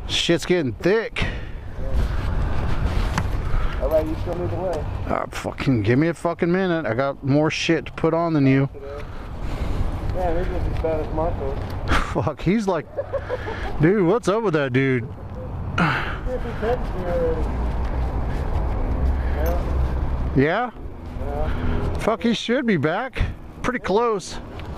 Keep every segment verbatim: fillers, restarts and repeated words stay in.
Shit's getting thick. All right, you show me the way. Uh, fucking give me a fucking minute. I got more shit to put on than you. Man, they're just as bad as Marco's. Fuck, he's like, dude, what's up with that dude? Yeah? Yeah? Yeah. Fuck, he should be back. Pretty close.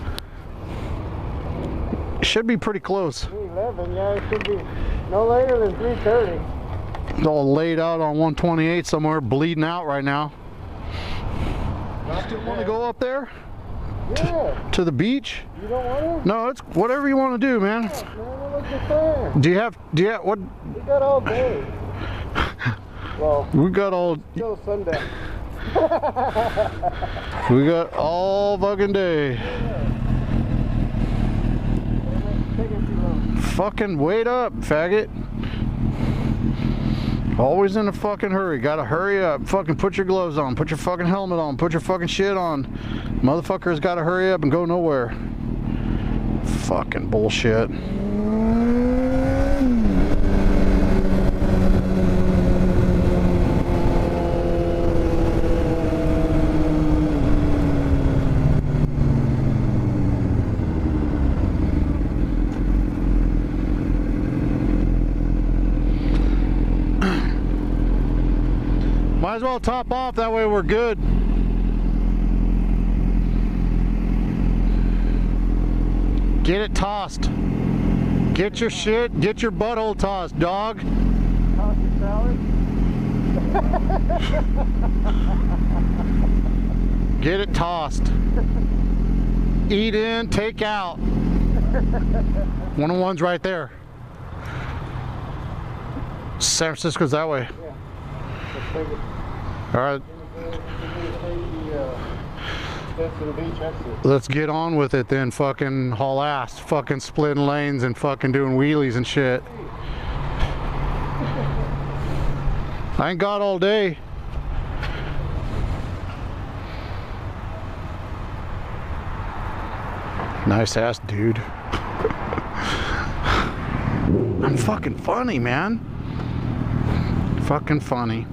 Should be pretty close. three eleven, yeah, it should be no later than three thirty. All laid out on one twenty-eight somewhere, bleeding out right now. Still want to go up there? Yeah. To, to the beach? You don't want to? No, it's whatever you want to do, man. Yeah, man, what's the plan? Do you have, do you have, what? We got all day. Well, We got all, till sundown. we got all fucking day. Yeah. Taking too long. Fucking wait up, faggot. Always in a fucking hurry. Gotta hurry up. Fucking put your gloves on. Put your fucking helmet on. Put your fucking shit on. Motherfuckers gotta hurry up and go nowhere. Fucking bullshit. Might as well top off, that way we're good. Get it tossed. Get your shit, get your butthole tossed, dog. Toss your salad. Get it tossed. Eat in, take out. One of one's right there. San Francisco's that way. Yeah. Let's take it. All right. Let's get on with it then. Fucking haul ass. Fucking splitting lanes and fucking doing wheelies and shit. I ain't got all day. Nice ass dude. I'm fucking funny, man. Fucking funny.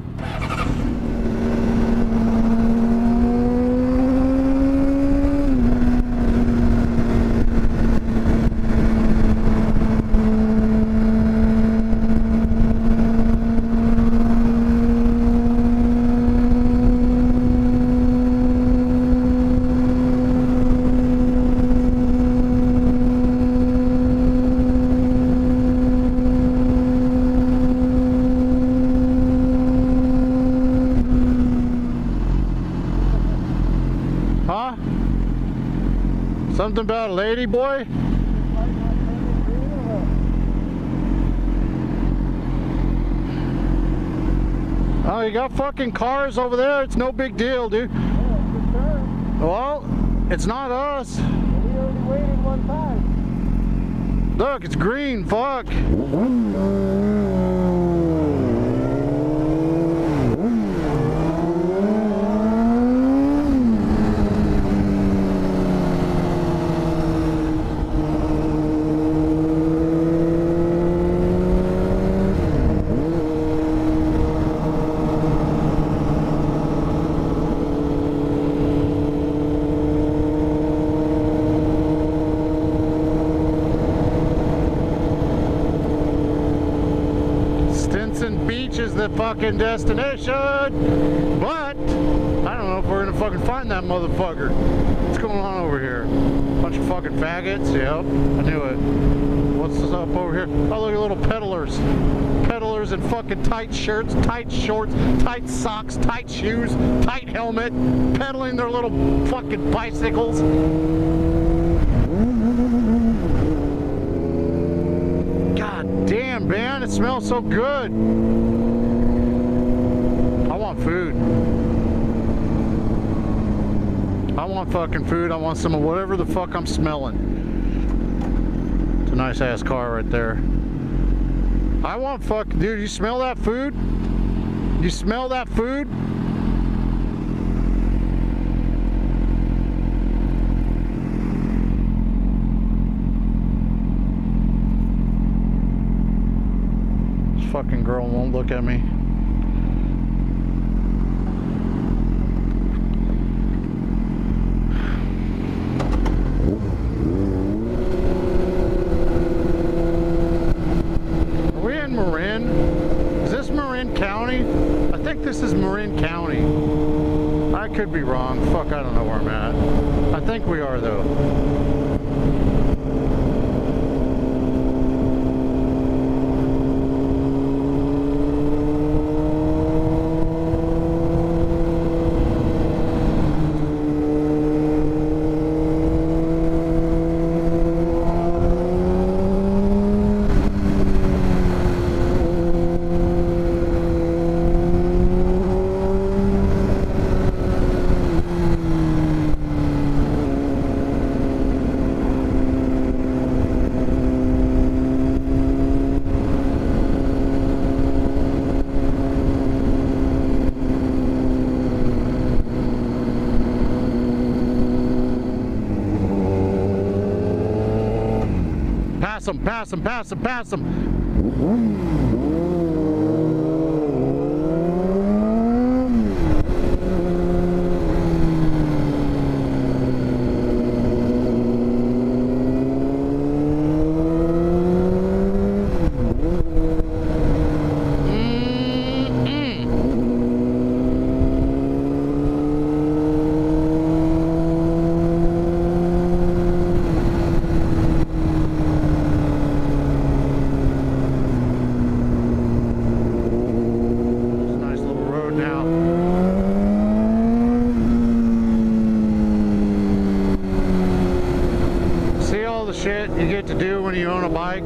Huh? Something about a lady boy? Oh, you got fucking cars over there. It's no big deal, dude. Well, it's not us. We already waited one time. Look, it's green. Fuck. Beach is the fucking destination, but I don't know if we're gonna fucking find that motherfucker. What's going on over here? Bunch of fucking faggots. Yep, I knew it. What's this up over here? Oh, look at little peddlers. Peddlers in fucking tight shirts, tight shorts, tight socks, tight shoes, tight helmet, pedaling their little fucking bicycles. God damn, man, it smells so good. I want food. I want fucking food. I want some of whatever the fuck I'm smelling. It's a nice ass car right there. I want fuck, dude, you smell that food? You smell that food? fucking girl won't look at me. Are we in Marin? Is this Marin County? I think this is Marin County. I could be wrong. Fuck, I don't know where I'm at. I think we are though. Pass him, pass him, pass him, pass him. Shit you get to do when you own a bike.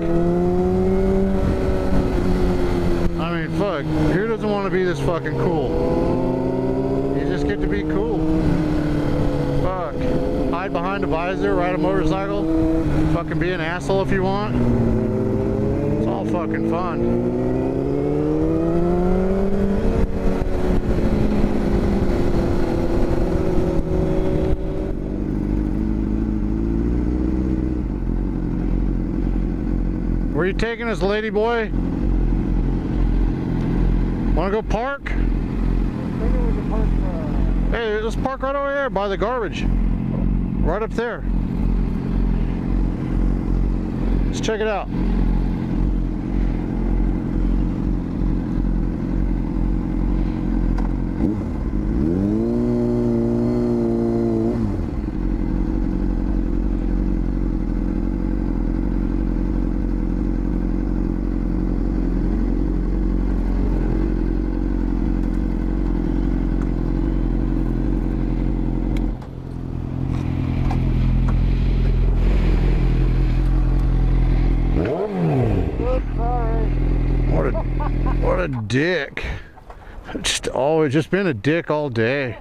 I mean, fuck, who doesn't want to be this fucking cool? You just get to be cool. Fuck. Hide behind a visor, ride a motorcycle, fucking be an asshole if you want. It's all fucking fun. Where are you taking us, lady boy? Wanna go park? Hey, let's park right over here by the garbage. Right up there. Let's check it out. What a dick. Just always just been a dick all day.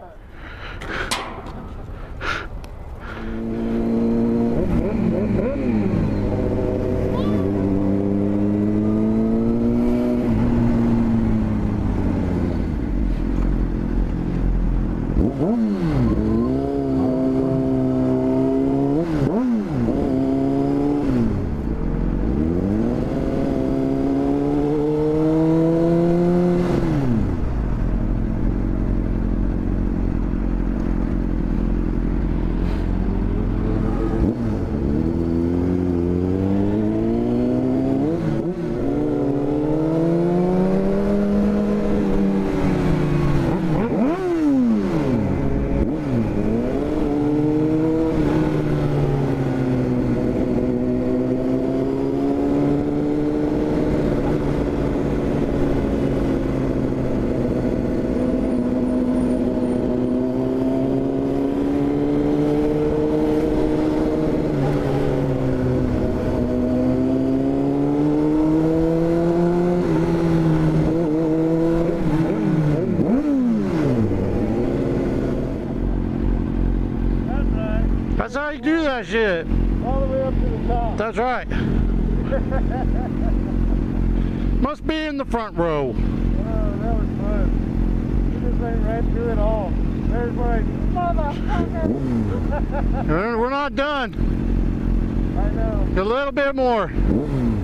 That's how you do that shit. All the way up to the top. That's right. Must be in the front row. Oh, that was fun. You just went right through it all. There's my motherfucker. We're not done. I know. A little bit more.